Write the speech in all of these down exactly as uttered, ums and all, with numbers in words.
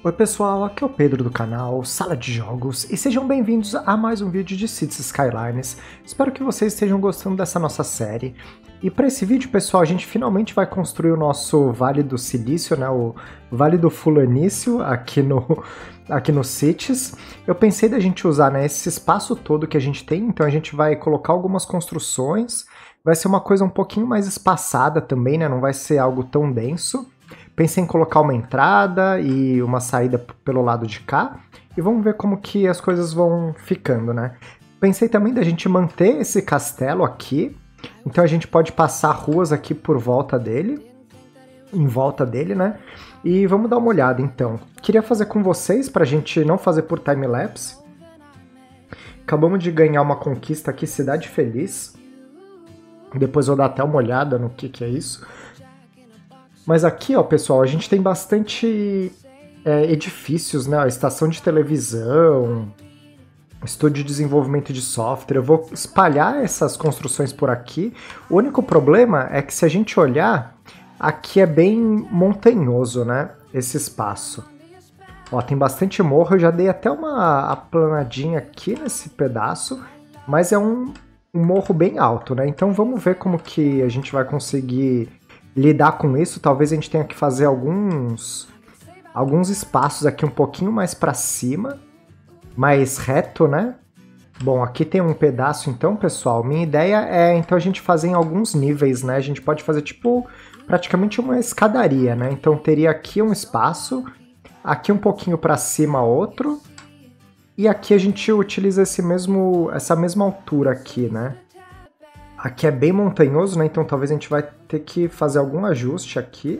Oi pessoal, aqui é o Pedro do canal Sala de Jogos e sejam bem-vindos a mais um vídeo de Cities Skylines. Espero que vocês estejam gostando dessa nossa série. E para esse vídeo, pessoal, a gente finalmente vai construir o nosso Vale do Silício, né, o Vale do Fulanício aqui no, aqui no Cities. Eu pensei da gente usar, né, esse espaço todo que a gente tem, então a gente vai colocar algumas construções. Vai ser uma coisa um pouquinho mais espaçada também, né, não vai ser algo tão denso. Pensei em colocar uma entrada e uma saída pelo lado de cá, e vamos ver como que as coisas vão ficando, né? Pensei também da gente manter esse castelo aqui, então a gente pode passar ruas aqui por volta dele, em volta dele, né? E vamos dar uma olhada então. Queria fazer com vocês, pra gente não fazer por time-lapse. Acabamos de ganhar uma conquista aqui, Cidade Feliz. Depois eu vou dar até uma olhada no que que é isso. Mas aqui, ó, pessoal, a gente tem bastante é, edifícios, né? Estação de televisão, estúdio de desenvolvimento de software. Eu vou espalhar essas construções por aqui. O único problema é que se a gente olhar, aqui é bem montanhoso, né? Esse espaço. Ó, tem bastante morro. Eu já dei até uma aplanadinha aqui nesse pedaço, mas é um, um morro bem alto, né? Então vamos ver como que a gente vai conseguir lidar com isso. Talvez a gente tenha que fazer alguns alguns espaços aqui um pouquinho mais para cima, mais reto, né? Bom, aqui tem um pedaço então, pessoal. Minha ideia é então a gente fazer em alguns níveis, né? A gente pode fazer tipo praticamente uma escadaria, né? Então teria aqui um espaço, aqui um pouquinho para cima outro, e aqui a gente utiliza esse mesmo essa mesma altura aqui, né? Aqui é bem montanhoso, né? Então talvez a gente vai ter que fazer algum ajuste aqui.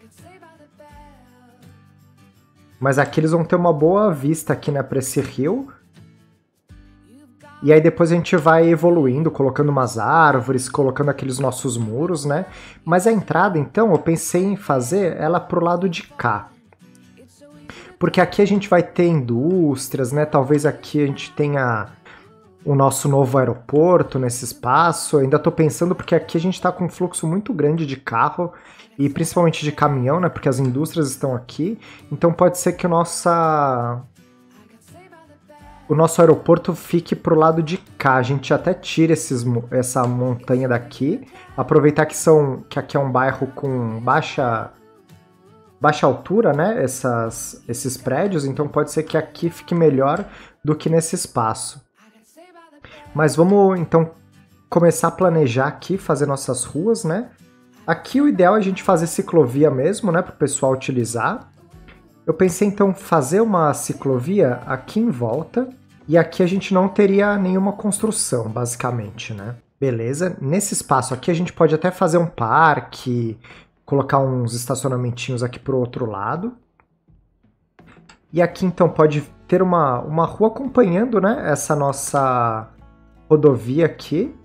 Mas aqui eles vão ter uma boa vista aqui, né, para esse rio. E aí depois a gente vai evoluindo, colocando umas árvores, colocando aqueles nossos muros, né? Mas a entrada, então, eu pensei em fazer ela pro lado de cá. Porque aqui a gente vai ter indústrias, né? Talvez aqui a gente tenha o nosso novo aeroporto nesse espaço. Eu ainda estou pensando porque aqui a gente está com um fluxo muito grande de carro e principalmente de caminhão, né? Porque as indústrias estão aqui. Então pode ser que o, nossa... o nosso aeroporto fique pro lado de cá. A gente até tira esses, essa montanha daqui. Aproveitar que, são, que aqui é um bairro com baixa, baixa altura, né? Essas, esses prédios. Então pode ser que aqui fique melhor do que nesse espaço. Mas vamos, então, começar a planejar aqui, fazer nossas ruas, né? Aqui o ideal é a gente fazer ciclovia mesmo, né? Para o pessoal utilizar. Eu pensei, então, fazer uma ciclovia aqui em volta. E aqui a gente não teria nenhuma construção, basicamente, né? Beleza. Nesse espaço aqui a gente pode até fazer um parque, colocar uns estacionamentinhos aqui pro outro lado. E aqui, então, pode ter uma, uma rua acompanhando, né? Essa nossa rodovia aqui.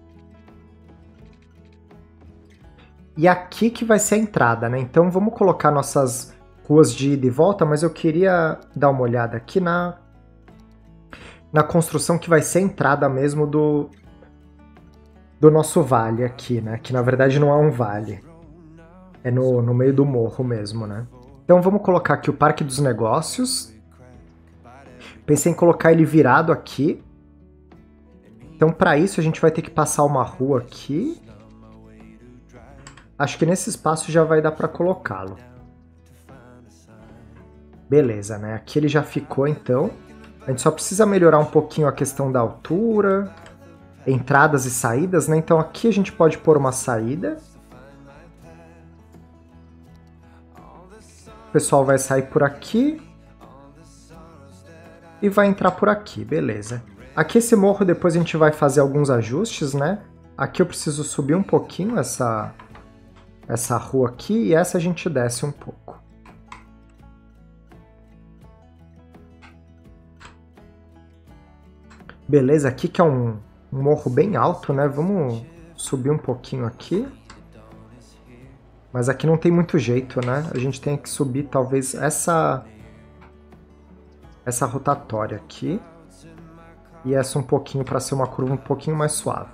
E aqui que vai ser a entrada, né? Então vamos colocar nossas ruas de ida e volta, mas eu queria dar uma olhada aqui na, na construção que vai ser a entrada mesmo do, do nosso vale aqui, né? Que na verdade não é um vale. É no, no meio do morro mesmo, né? Então vamos colocar aqui o Parque dos Negócios. Pensei em colocar ele virado aqui. Então, para isso, a gente vai ter que passar uma rua aqui. Acho que nesse espaço já vai dar para colocá-lo. Beleza, né? Aqui ele já ficou, então. A gente só precisa melhorar um pouquinho a questão da altura, entradas e saídas, né? Então, aqui a gente pode pôr uma saída. O pessoal vai sair por aqui. E vai entrar por aqui, beleza. Aqui esse morro depois a gente vai fazer alguns ajustes, né? Aqui eu preciso subir um pouquinho essa, essa rua aqui e essa a gente desce um pouco. Beleza, aqui que é um, um morro bem alto, né? Vamos subir um pouquinho aqui. Mas aqui não tem muito jeito, né? A gente tem que subir talvez essa, essa rotatória aqui. E essa um pouquinho para ser uma curva um pouquinho mais suave.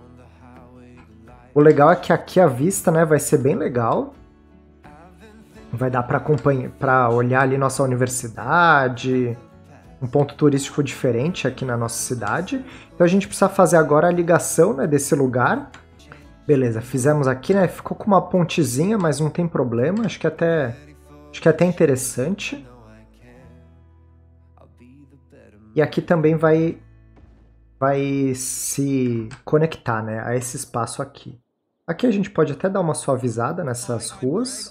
O legal é que aqui a vista, né, vai ser bem legal. Vai dar para acompanhar, para olhar ali nossa universidade, um ponto turístico diferente aqui na nossa cidade. Então a gente precisa fazer agora a ligação, né, desse lugar. Beleza, fizemos aqui, né? Ficou com uma pontezinha, mas não tem problema. Acho que até, acho que é até interessante. E aqui também vai, vai se conectar, né, a esse espaço aqui. Aqui a gente pode até dar uma suavizada nessas ruas.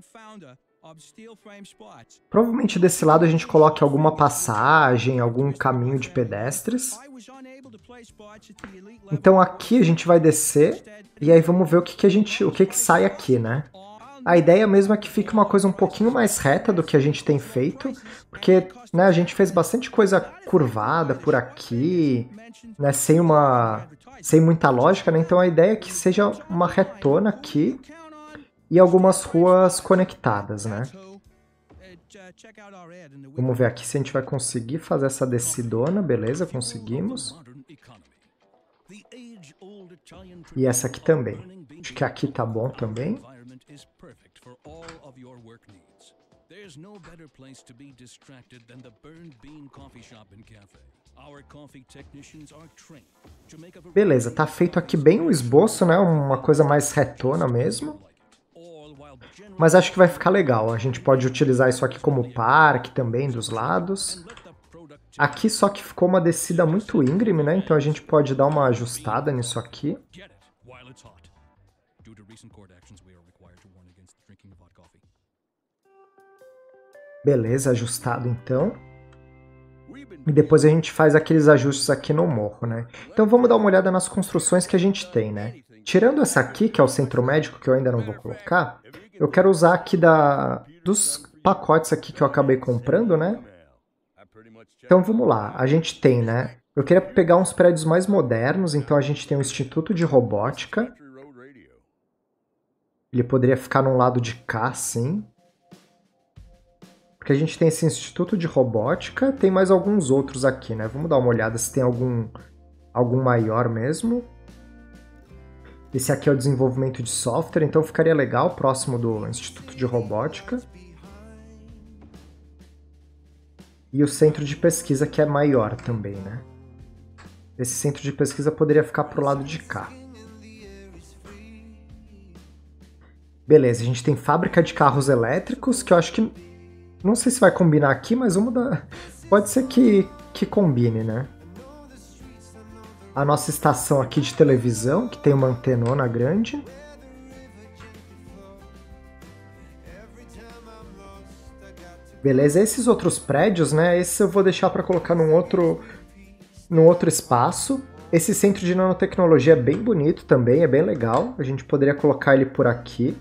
Provavelmente desse lado a gente coloque alguma passagem, algum caminho de pedestres. Então aqui a gente vai descer e aí vamos ver o que, que a gente, o que, que sai aqui, né? A ideia mesmo é que fique uma coisa um pouquinho mais reta do que a gente tem feito, porque, né, a gente fez bastante coisa curvada por aqui, né, sem uma, sem muita lógica, né? Então a ideia é que seja uma retona aqui e algumas ruas conectadas, né? Vamos ver aqui se a gente vai conseguir fazer essa descidona. Beleza, conseguimos. E essa aqui também. Acho que aqui tá bom também. Beleza, tá feito aqui bem o esboço, né? Uma coisa mais retona mesmo. Mas acho que vai ficar legal. A gente pode utilizar isso aqui como parque também, dos lados. Aqui só que ficou uma descida muito íngreme, né? Então a gente pode dar uma ajustada nisso aqui. Beleza, ajustado então. E depois a gente faz aqueles ajustes aqui no morro, né? Então vamos dar uma olhada nas construções que a gente tem, né? Tirando essa aqui, que é o centro médico, que eu ainda não vou colocar, eu quero usar aqui da, dos pacotes aqui que eu acabei comprando, né? Então vamos lá, a gente tem, né? Eu queria pegar uns prédios mais modernos, então a gente tem o Instituto de Robótica. Ele poderia ficar num lado de cá, sim. Porque a gente tem esse Instituto de Robótica, tem mais alguns outros aqui, né? Vamos dar uma olhada se tem algum, algum maior mesmo. Esse aqui é o desenvolvimento de software, então ficaria legal, próximo do Instituto de Robótica. E o centro de pesquisa, que é maior também, né? Esse centro de pesquisa poderia ficar pro lado de cá. Beleza, a gente tem fábrica de carros elétricos, que eu acho que... Não sei se vai combinar aqui, mas vamos dar... Pode ser que, que combine, né? A nossa estação aqui de televisão, que tem uma antenona grande. Beleza, esses outros prédios, né? Esse eu vou deixar para colocar num outro, num outro espaço. Esse centro de nanotecnologia é bem bonito também, é bem legal. A gente poderia colocar ele por aqui.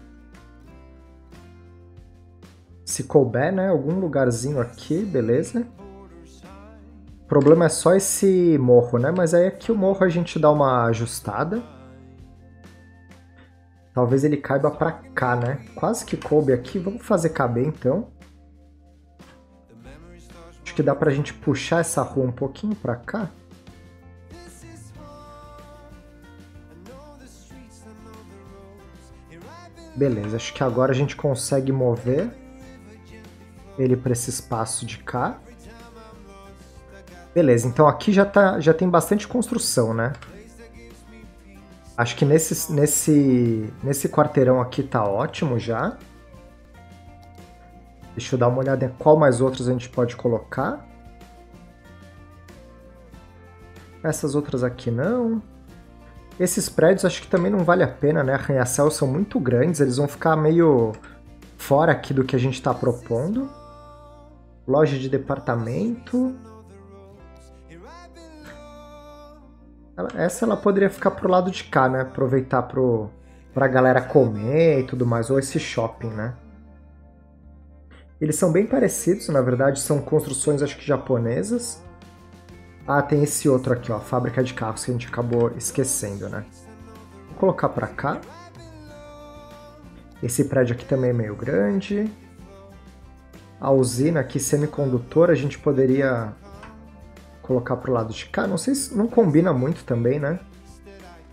Se couber, né? Algum lugarzinho aqui, beleza. O problema é só esse morro, né? Mas aí aqui o morro a gente dá uma ajustada. Talvez ele caiba pra cá, né? Quase que coube aqui. Vamos fazer caber, então. Acho que dá pra gente puxar essa rua um pouquinho pra cá. Beleza, acho que agora a gente consegue mover ele para esse espaço de cá. Beleza, então aqui já, tá, já tem bastante construção, né? Acho que nesse, nesse, nesse quarteirão aqui tá ótimo já. Deixa eu dar uma olhada em qual mais outros a gente pode colocar. Essas outras aqui não. Esses prédios acho que também não vale a pena, né? Arranha-céus são muito grandes, eles vão ficar meio fora aqui do que a gente está propondo. Loja de departamento. Essa ela poderia ficar pro lado de cá, né? Aproveitar pro, pra galera comer e tudo mais, ou esse shopping, né? Eles são bem parecidos, na verdade, são construções acho que japonesas. Ah, tem esse outro aqui, ó, fábrica de carros que a gente acabou esquecendo, né? Vou colocar pra cá. Esse prédio aqui também é meio grande. A usina aqui, semicondutor, a gente poderia colocar pro lado de cá. Não sei se não combina muito também, né?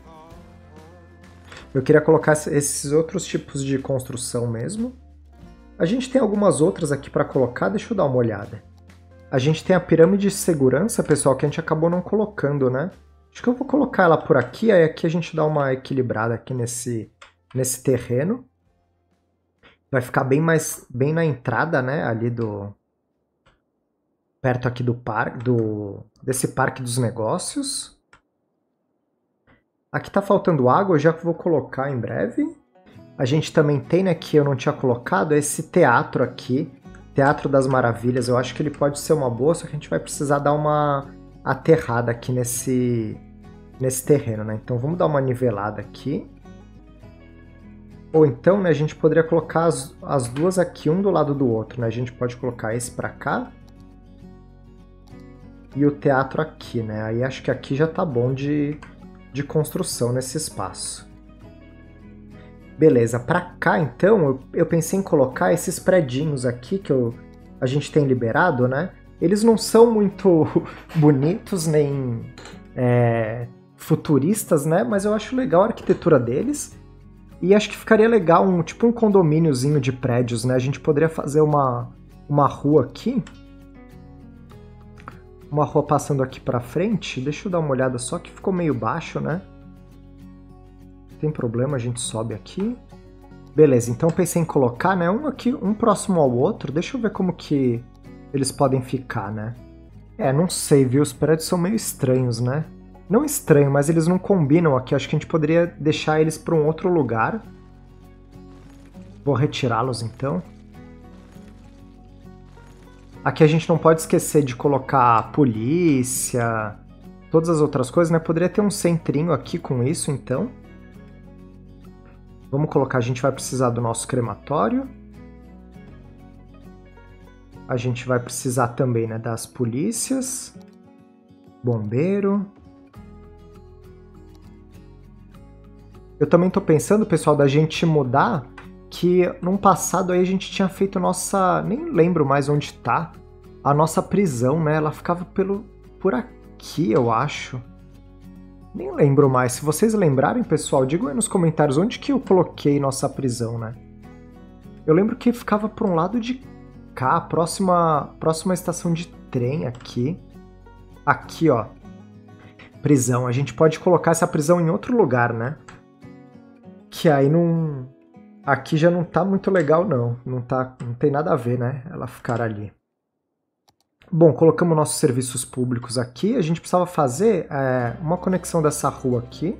Eu queria colocar esses outros tipos de construção mesmo. A gente tem algumas outras aqui para colocar, deixa eu dar uma olhada. A gente tem a pirâmide de segurança, pessoal, que a gente acabou não colocando, né? Acho que eu vou colocar ela por aqui, aí aqui a gente dá uma equilibrada aqui nesse, nesse terreno. Vai ficar bem mais bem na entrada, né, ali do perto aqui do parque, do desse parque dos negócios. Aqui tá faltando água, eu já vou colocar em breve. A gente também tem, né, que eu não tinha colocado, esse teatro aqui, Teatro das Maravilhas. Eu acho que ele pode ser uma boa, só que a gente vai precisar dar uma aterrada aqui nesse, nesse terreno, né? Então vamos dar uma nivelada aqui. Ou então, né, a gente poderia colocar as, as duas aqui, um do lado do outro, né? A gente pode colocar esse pra cá e o teatro aqui, né? Aí acho que aqui já tá bom de, de construção nesse espaço. Beleza, pra cá então, eu, eu pensei em colocar esses predinhos aqui que eu, a gente tem liberado, né? Eles não são muito bonitos nem é, futuristas, né? Mas eu acho legal a arquitetura deles. E acho que ficaria legal um tipo um condomíniozinho de prédios, né? A gente poderia fazer uma, uma rua aqui. Uma rua passando aqui pra frente. Deixa eu dar uma olhada só que ficou meio baixo, né? Tem problema, a gente sobe aqui. Beleza, então pensei em colocar, né, um aqui, um próximo ao outro. Deixa eu ver como que eles podem ficar, né? É, não sei, viu? Os prédios são meio estranhos, né? Não estranho, mas eles não combinam aqui. Acho que a gente poderia deixar eles para um outro lugar. Vou retirá-los, então. Aqui a gente não pode esquecer de colocar polícia, todas as outras coisas, né? Poderia ter um centrinho aqui com isso, então. Vamos colocar, a gente vai precisar do nosso crematório. A gente vai precisar também, né, das polícias. Bombeiro. Eu também tô pensando, pessoal, da gente mudar, que num passado aí a gente tinha feito nossa... Nem lembro mais onde tá. A nossa prisão, né? Ela ficava pelo, por aqui, eu acho. Nem lembro mais. Se vocês lembrarem, pessoal, digam aí nos comentários onde que eu coloquei nossa prisão, né? Eu lembro que ficava por um lado de cá, próxima, próxima estação de trem aqui. Aqui, ó. Prisão. A gente pode colocar essa prisão em outro lugar, né? Que aí não... Aqui já não tá muito legal, não. Não, tá, não tem nada a ver, né? Ela ficar ali. Bom, colocamos nossos serviços públicos aqui. A gente precisava fazer é, uma conexão dessa rua aqui.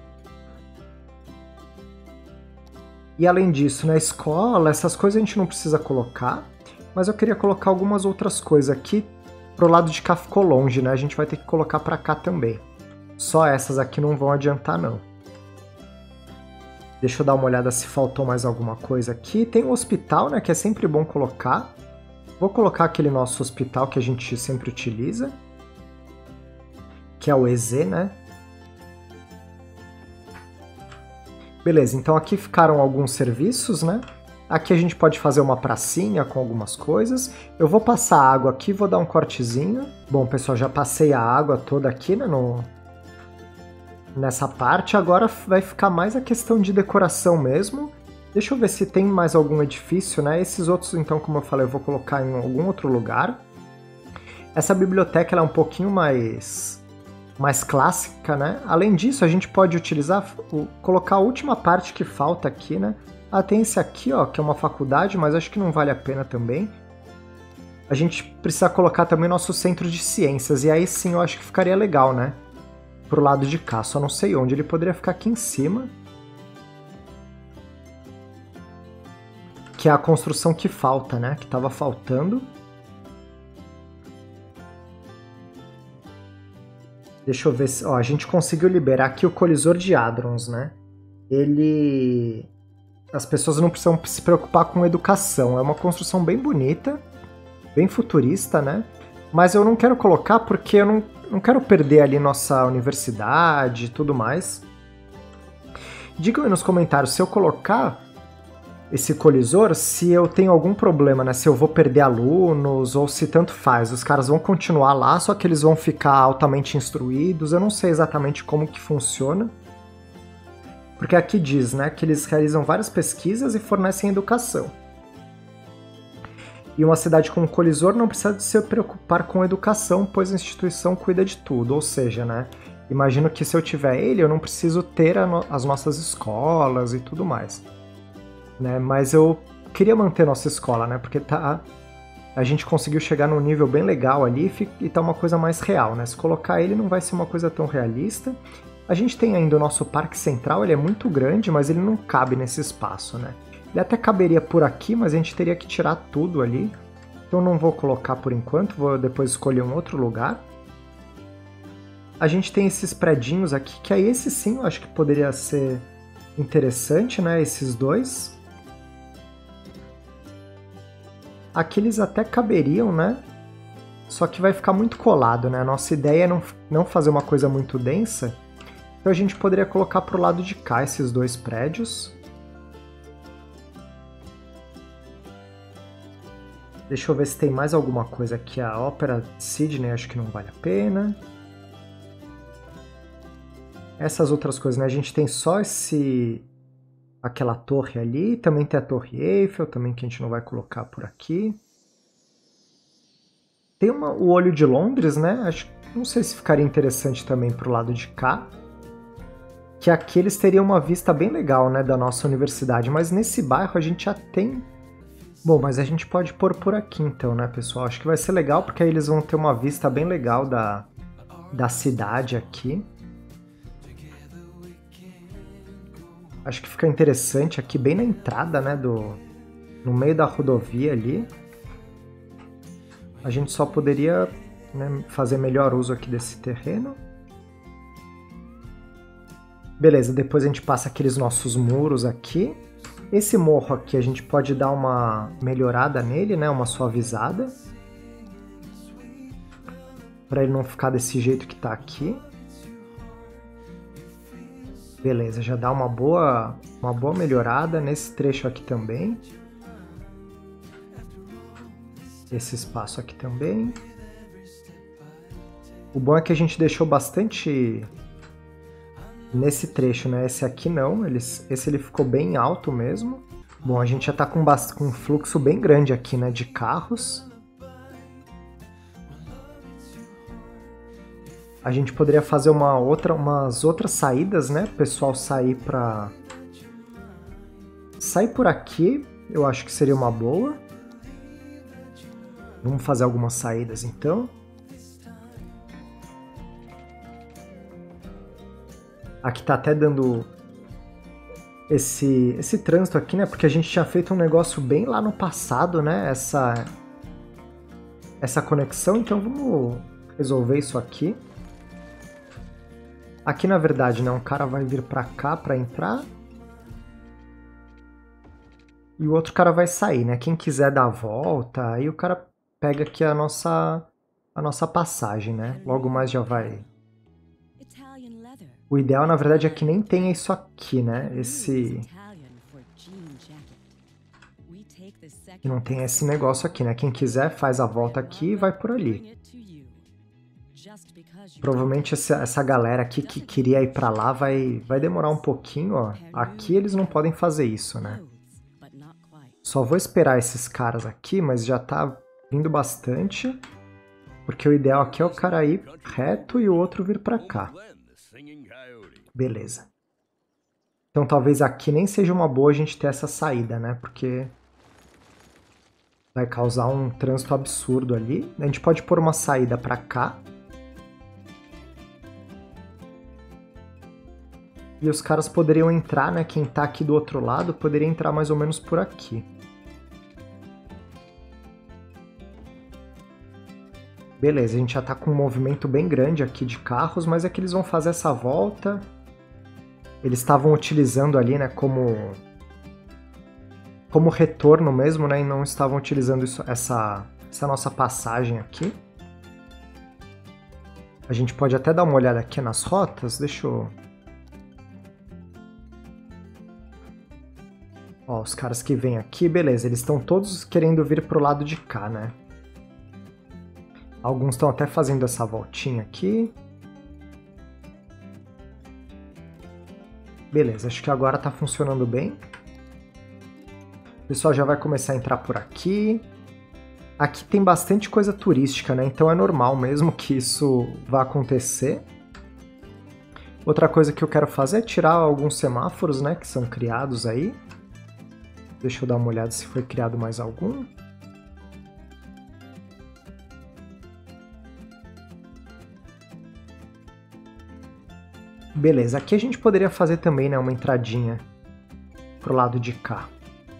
E além disso, na escola, essas coisas a gente não precisa colocar. Mas eu queria colocar algumas outras coisas aqui pro lado de cá ficou longe, né? A gente vai ter que colocar para cá também. Só essas aqui não vão adiantar, não. Deixa eu dar uma olhada se faltou mais alguma coisa aqui. Tem o hospital, né? Que é sempre bom colocar. Vou colocar aquele nosso hospital que a gente sempre utiliza, que é o E Z, né? Beleza, então aqui ficaram alguns serviços, né? Aqui a gente pode fazer uma pracinha com algumas coisas. Eu vou passar água aqui, vou dar um cortezinho. Bom, pessoal, já passei a água toda aqui, né? No... Nessa parte. Agora vai ficar mais a questão de decoração mesmo. Deixa eu ver se tem mais algum edifício, né? Esses outros, então, como eu falei, eu vou colocar em algum outro lugar. Essa biblioteca ela é um pouquinho mais, mais clássica, né? Além disso, a gente pode utilizar, colocar a última parte que falta aqui, né? Ah, tem esse aqui, ó, que é uma faculdade, mas acho que não vale a pena também. A gente precisa colocar também nosso centro de ciências, e aí sim eu acho que ficaria legal, né? Pro lado de cá, só não sei onde. Ele poderia ficar aqui em cima. Que é a construção que falta, né? Que estava faltando. Deixa eu ver se... Ó, a gente conseguiu liberar aqui o colisor de hadrons, né? Ele... As pessoas não precisam se preocupar com educação. É uma construção bem bonita, bem futurista, né? Mas eu não quero colocar porque eu não, não quero perder ali nossa universidade e tudo mais. Digam aí nos comentários se eu colocar esse colisor, se eu tenho algum problema, né? Se eu vou perder alunos ou se tanto faz. Os caras vão continuar lá, só que eles vão ficar altamente instruídos. Eu não sei exatamente como que funciona. Porque aqui diz, né, que eles realizam várias pesquisas e fornecem educação. E uma cidade com um colisor não precisa se preocupar com educação, pois a instituição cuida de tudo. Ou seja, né? Imagino que se eu tiver ele, eu não preciso ter no as nossas escolas e tudo mais. Né? Mas eu queria manter nossa escola, né? Porque tá, a gente conseguiu chegar num nível bem legal ali e tá uma coisa mais real, né? Se colocar ele não vai ser uma coisa tão realista. A gente tem ainda o nosso Parque Central, ele é muito grande, mas ele não cabe nesse espaço, né? Ele até caberia por aqui, mas a gente teria que tirar tudo ali. Então não vou colocar por enquanto, vou depois escolher um outro lugar. A gente tem esses predinhos aqui, que aí esse sim eu acho que poderia ser interessante, né? Esses dois. Aqui eles até caberiam, né? Só que vai ficar muito colado, né? A nossa ideia é não, não fazer uma coisa muito densa. Então a gente poderia colocar para o lado de cá esses dois prédios. Deixa eu ver se tem mais alguma coisa aqui. A Ópera Sydney acho que não vale a pena. Essas outras coisas, né? A gente tem só esse... aquela torre ali. Também tem a Torre Eiffel, também que a gente não vai colocar por aqui. Tem uma, o Olho de Londres, né? Acho, não sei se ficaria interessante também pro lado de cá. Que aqui eles teriam uma vista bem legal, né? Da nossa universidade. Mas nesse bairro a gente já tem... Bom, mas a gente pode pôr por aqui então, né, pessoal? Acho que vai ser legal porque aí eles vão ter uma vista bem legal da, da cidade aqui. Acho que fica interessante aqui bem na entrada, né, do, no meio da rodovia ali. A gente só poderia, né, fazer melhor uso aqui desse terreno. Beleza, depois a gente passa aqueles nossos muros aqui. Esse morro aqui a gente pode dar uma melhorada nele, né, uma suavizada. Para ele não ficar desse jeito que tá aqui. Beleza, já dá uma boa, uma boa melhorada nesse trecho aqui também. Esse espaço aqui também. O bom é que a gente deixou bastante nesse trecho, né? Esse aqui não, eles, esse ele ficou bem alto mesmo. Bom, a gente já tá com, com um fluxo bem grande aqui, né, de carros. A gente poderia fazer uma outra, umas outras saídas, né? O pessoal sair pra... Sair por aqui, eu acho que seria uma boa. Vamos fazer algumas saídas, então. Aqui tá até dando esse, esse trânsito aqui, né? Porque a gente tinha feito um negócio bem lá no passado, né? Essa, essa conexão, então vamos resolver isso aqui. Aqui, na verdade, né, um cara vai vir pra cá pra entrar. E o outro cara vai sair, né? Quem quiser dar a volta, aí o cara pega aqui a nossa, a nossa passagem, né? Logo mais já vai... O ideal, na verdade, é que nem tenha isso aqui, né? Esse... Que não tem esse negócio aqui, né? Quem quiser faz a volta aqui e vai por ali. Provavelmente essa, essa galera aqui que queria ir pra lá vai, vai demorar um pouquinho, ó. Aqui eles não podem fazer isso, né? Só vou esperar esses caras aqui, mas já tá vindo bastante. Porque o ideal aqui é o cara ir reto e o outro vir pra cá. Beleza. Então talvez aqui nem seja uma boa a gente ter essa saída, né? Porque vai causar um trânsito absurdo ali. A gente pode pôr uma saída pra cá. E os caras poderiam entrar, né? Quem tá aqui do outro lado poderia entrar mais ou menos por aqui. Beleza, a gente já tá com um movimento bem grande aqui de carros, mas é que eles vão fazer essa volta. Eles estavam utilizando ali, né, como como retorno mesmo, né, e não estavam utilizando isso, essa, essa nossa passagem aqui. A gente pode até dar uma olhada aqui nas rotas, deixa eu... Ó, os caras que vêm aqui, beleza, eles estão todos querendo vir pro lado de cá, né? Alguns estão até fazendo essa voltinha aqui. Beleza, acho que agora tá funcionando bem. O pessoal já vai começar a entrar por aqui. Aqui tem bastante coisa turística, né? Então é normal mesmo que isso vá acontecer. Outra coisa que eu quero fazer é tirar alguns semáforos, né, que são criados aí. Deixa eu dar uma olhada se foi criado mais algum. Beleza, aqui a gente poderia fazer também, né, uma entradinha pro lado de cá.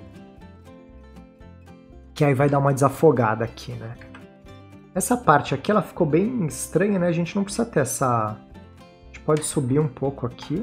Que aí vai dar uma desafogada aqui, né? Essa parte aqui, ela ficou bem estranha, né? A gente não precisa ter essa... A gente pode subir um pouco aqui.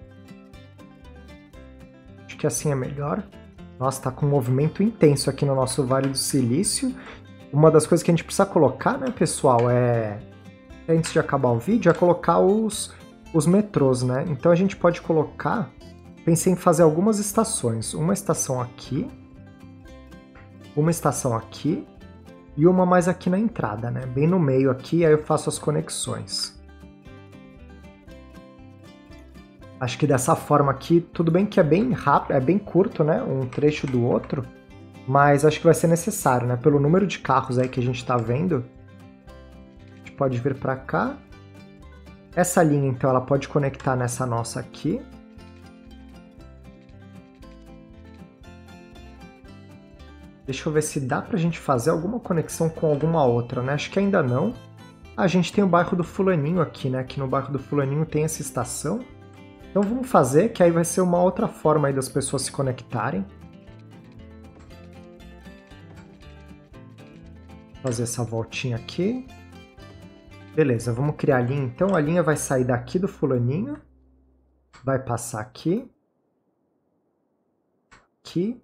Acho que assim é melhor. Nossa, tá com um movimento intenso aqui no nosso Vale do Silício. Uma das coisas que a gente precisa colocar, né, pessoal, é... Antes de acabar o vídeo, é colocar os, os metrôs, né? Então a gente pode colocar... Pensei em fazer algumas estações. Uma estação aqui... Uma estação aqui e uma mais aqui na entrada, né? Bem no meio aqui, aí eu faço as conexões. Acho que dessa forma aqui, tudo bem que é bem rápido, é bem curto, né? Um trecho do outro, mas acho que vai ser necessário, né? Pelo número de carros aí que a gente tá vendo, a gente pode vir para cá. Essa linha, então, ela pode conectar nessa nossa aqui. Deixa eu ver se dá pra gente fazer alguma conexão com alguma outra, né? Acho que ainda não. A gente tem o bairro do Fulaninho aqui, né? Aqui no bairro do Fulaninho tem essa estação. Então vamos fazer, que aí vai ser uma outra forma aí das pessoas se conectarem. Fazer essa voltinha aqui. Beleza, vamos criar a linha. Então a linha vai sair daqui do Fulaninho. Vai passar aqui. Aqui.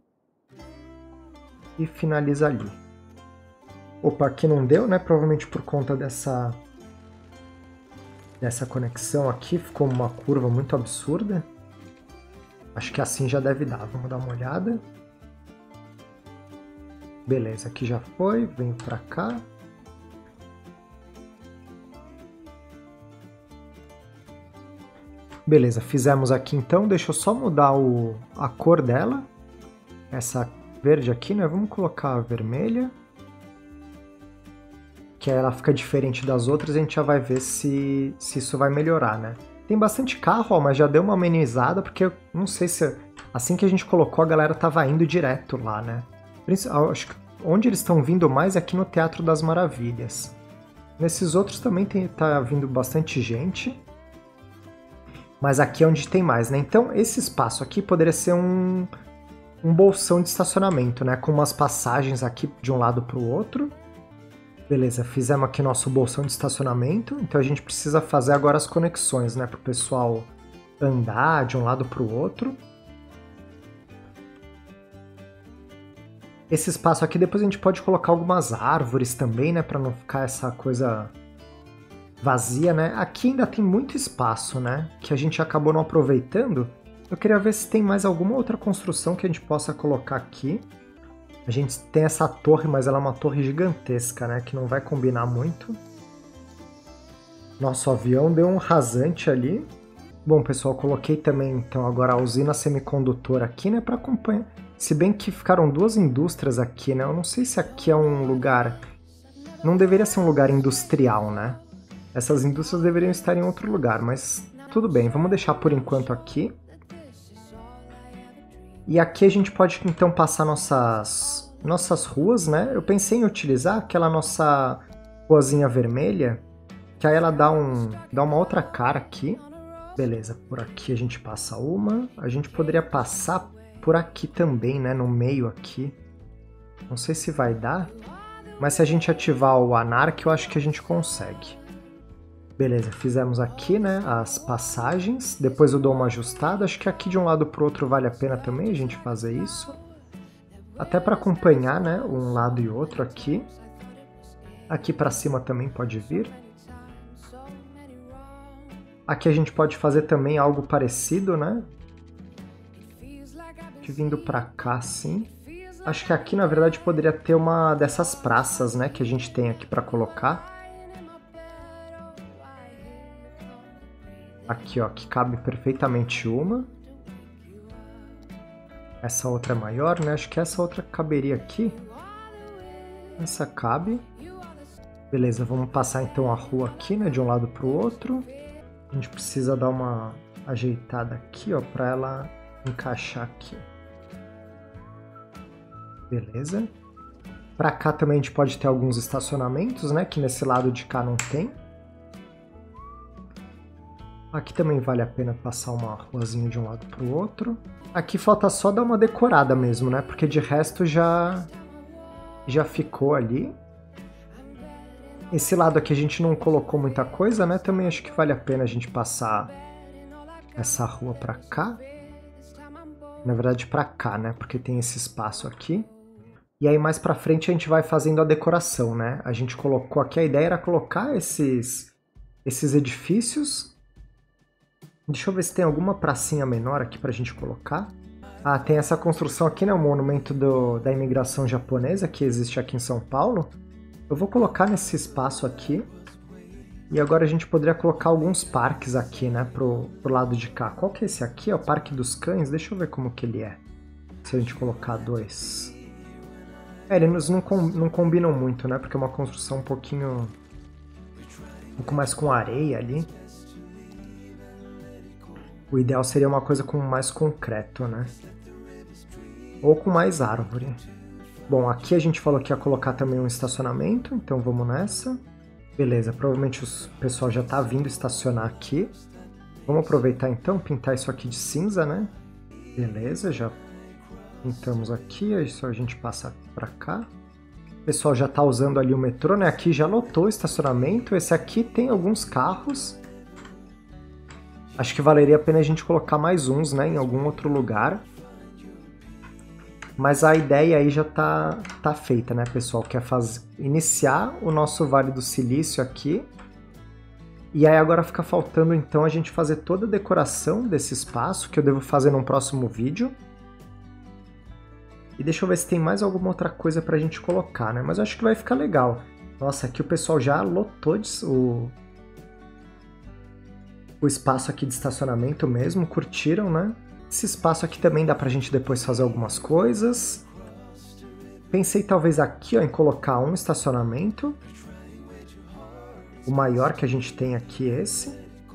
E finaliza ali. Opa, aqui não deu, né? Provavelmente por conta dessa dessa conexão aqui, ficou uma curva muito absurda. Acho que assim já deve dar. Vamos dar uma olhada. Beleza, aqui já foi. Venho pra cá. Beleza, fizemos aqui então. Deixa eu só mudar o, a cor dela. Essa verde aqui, né? Vamos colocar a vermelha. Que aí ela fica diferente das outras e a gente já vai ver se, se isso vai melhorar, né? Tem bastante carro, ó, mas já deu uma amenizada, porque eu não sei se... Assim que a gente colocou, a galera tava indo direto lá, né? Acho que onde eles estão vindo mais é aqui no Teatro das Maravilhas. Nesses outros também tem, tá vindo bastante gente. Mas aqui é onde tem mais, né? Então, esse espaço aqui poderia ser um... um bolsão de estacionamento, né? Com umas passagens aqui de um lado para o outro. Beleza, fizemos aqui nosso bolsão de estacionamento. Então a gente precisa fazer agora as conexões, né? Para o pessoal andar de um lado para o outro. Esse espaço aqui depois a gente pode colocar algumas árvores também, né? Para não ficar essa coisa vazia, né? Aqui ainda tem muito espaço, né? Que a gente acabou não aproveitando. Eu queria ver se tem mais alguma outra construção que a gente possa colocar aqui. A gente tem essa torre, mas ela é uma torre gigantesca, né? Que não vai combinar muito. Nosso avião deu um rasante ali. Bom, pessoal, coloquei também, então, agora a usina semicondutora aqui, né? Para acompanhar. Se bem que ficaram duas indústrias aqui, né? Eu não sei se aqui é um lugar... Não deveria ser um lugar industrial, né? Essas indústrias deveriam estar em outro lugar, mas tudo bem. Vamos deixar por enquanto aqui. E aqui a gente pode então passar nossas, nossas ruas, né? Eu pensei em utilizar aquela nossa ruazinha vermelha, que aí ela dá, um, dá uma outra cara aqui. Beleza, por aqui a gente passa uma. A gente poderia passar por aqui também, né? No meio aqui. Não sei se vai dar, mas se a gente ativar o Anark, eu acho que a gente consegue. Beleza, fizemos aqui, né, as passagens, depois eu dou uma ajustada, acho que aqui de um lado para o outro vale a pena também a gente fazer isso. Até para acompanhar, né, um lado e outro aqui. Aqui para cima também pode vir. Aqui a gente pode fazer também algo parecido, né. Aqui vindo para cá, assim. Acho que aqui, na verdade, poderia ter uma dessas praças, né, que a gente tem aqui para colocar. Aqui, ó, que cabe perfeitamente uma. Essa outra é maior, né? Acho que essa outra caberia aqui. Essa cabe. Beleza, vamos passar então a rua aqui, né, de um lado para o outro. A gente precisa dar uma ajeitada aqui, ó, para ela encaixar aqui. Beleza. Para cá também a gente pode ter alguns estacionamentos, né, que nesse lado de cá não tem. Aqui também vale a pena passar uma ruazinha de um lado para o outro. Aqui falta só dar uma decorada mesmo, né, porque de resto já, já ficou ali. Esse lado aqui a gente não colocou muita coisa, né? Também acho que vale a pena a gente passar essa rua pra cá. Na verdade pra cá, né? Porque tem esse espaço aqui. E aí mais pra frente a gente vai fazendo a decoração, né? A gente colocou aqui, a ideia era colocar esses, esses edifícios. Deixa eu ver se tem alguma pracinha menor aqui pra gente colocar. Ah, tem essa construção aqui, né? O monumento do, da imigração japonesa que existe aqui em São Paulo. Eu vou colocar nesse espaço aqui. E agora a gente poderia colocar alguns parques aqui, né, pro, pro lado de cá. Qual que é esse aqui? É o Parque dos Cães? Deixa eu ver como que ele é. Se a gente colocar dois. É, eles não, com, não combinam muito, né, porque é uma construção um pouquinho... Um pouco mais com areia ali. O ideal seria uma coisa com mais concreto, né? Ou com mais árvore. Bom, aqui a gente falou que ia colocar também um estacionamento, então vamos nessa. Beleza, provavelmente o pessoal já tá vindo estacionar aqui. Vamos aproveitar então, pintar isso aqui de cinza, né? Beleza, já pintamos aqui, isso a gente passa pra cá. O pessoal já tá usando ali o metrô, né? Aqui já lotou o estacionamento, esse aqui tem alguns carros. Acho que valeria a pena a gente colocar mais uns, né, em algum outro lugar. Mas a ideia aí já tá, tá feita, né, pessoal? Que é fazer, iniciar o nosso Vale do Silício aqui. E aí agora fica faltando, então, a gente fazer toda a decoração desse espaço, que eu devo fazer num próximo vídeo. E deixa eu ver se tem mais alguma outra coisa pra gente colocar, né? Mas eu acho que vai ficar legal. Nossa, aqui o pessoal já lotou de, o, o espaço aqui de estacionamento mesmo, curtiram, né? Esse espaço aqui também dá pra gente depois fazer algumas coisas. Pensei talvez aqui, ó, em colocar um estacionamento. O maior que a gente tem aqui é esse.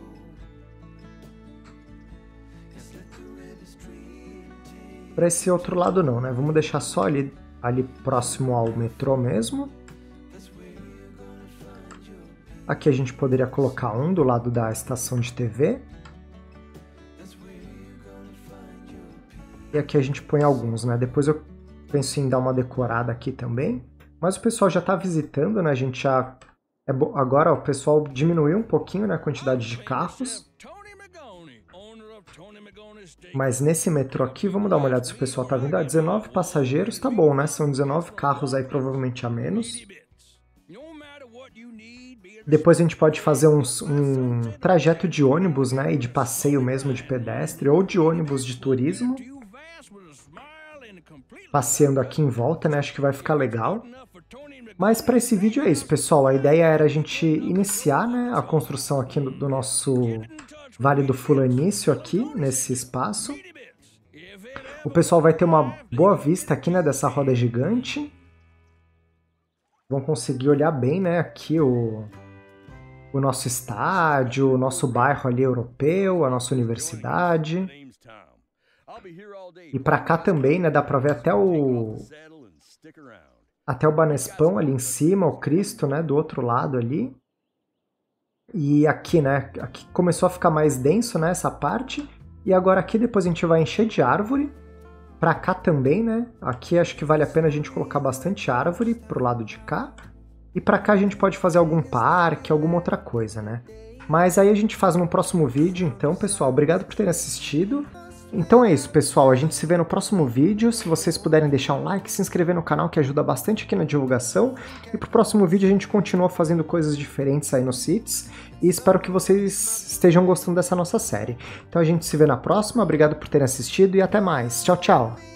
Para esse outro lado não, né? Vamos deixar só ali, ali próximo ao metrô mesmo. Aqui a gente poderia colocar um do lado da estação de T V. E aqui a gente põe alguns, né? Depois eu penso em dar uma decorada aqui também. Mas o pessoal já está visitando, né? A gente já... É bo... Agora ó, o pessoal diminuiu um pouquinho, né, a quantidade de carros. Mas nesse metrô aqui, vamos dar uma olhada se o pessoal tá vindo. Ah, dezenove passageiros, tá bom, né? São dezenove carros aí, provavelmente a menos. Depois a gente pode fazer uns, um trajeto de ônibus, né? E de passeio mesmo de pedestre, ou de ônibus de turismo. Passeando aqui em volta, né? Acho que vai ficar legal. Mas para esse vídeo é isso, pessoal. A ideia era a gente iniciar, né, a construção aqui do, do nosso Vale do Fulanício aqui, nesse espaço. O pessoal vai ter uma boa vista aqui, né, dessa roda gigante. Vão conseguir olhar bem, né, aqui o, o nosso estádio, o nosso bairro ali europeu, a nossa universidade. E para cá também, né, dá para ver até o... Até o Banespão ali em cima, o Cristo, né, do outro lado ali. E aqui, né, aqui começou a ficar mais denso, né, essa parte. E agora aqui depois a gente vai encher de árvore. Pra cá também, né, aqui acho que vale a pena a gente colocar bastante árvore pro lado de cá. E pra cá a gente pode fazer algum parque, alguma outra coisa, né. Mas aí a gente faz no próximo vídeo, então, pessoal, obrigado por terem assistido. Então é isso, pessoal, a gente se vê no próximo vídeo. Se vocês puderem deixar um like, se inscrever no canal, que ajuda bastante aqui na divulgação. E pro próximo vídeo a gente continua fazendo coisas diferentes aí no Cities. E espero que vocês estejam gostando dessa nossa série. Então a gente se vê na próxima, obrigado por terem assistido e até mais. Tchau, tchau!